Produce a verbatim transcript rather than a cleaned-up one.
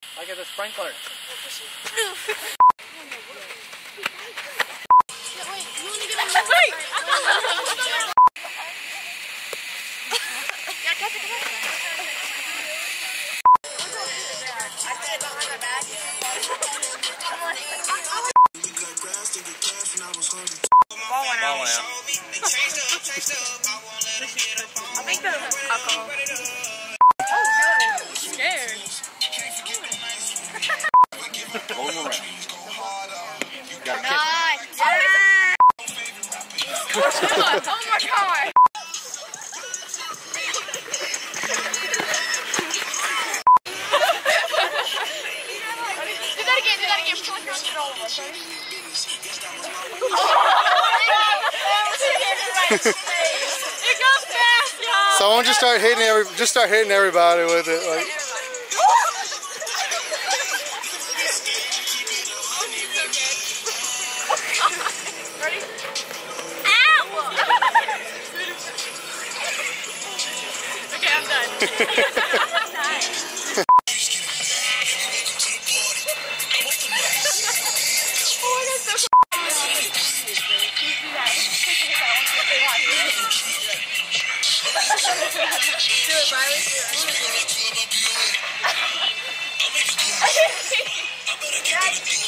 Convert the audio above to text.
Look at the sprinkler. Ball went out. Ball went out. I think there's alcohol. Oh, good. I'm scared. Roll them around. You gotta kick Nice. Yeah. Oh my god. Do that again. Do that again. Feel like you're on the roll. It goes fast, y'all. Someone just start hitting every, just start hitting everybody with it. Like. Ready? Ow! Okay, I'm done. Do it, Riley. Do it.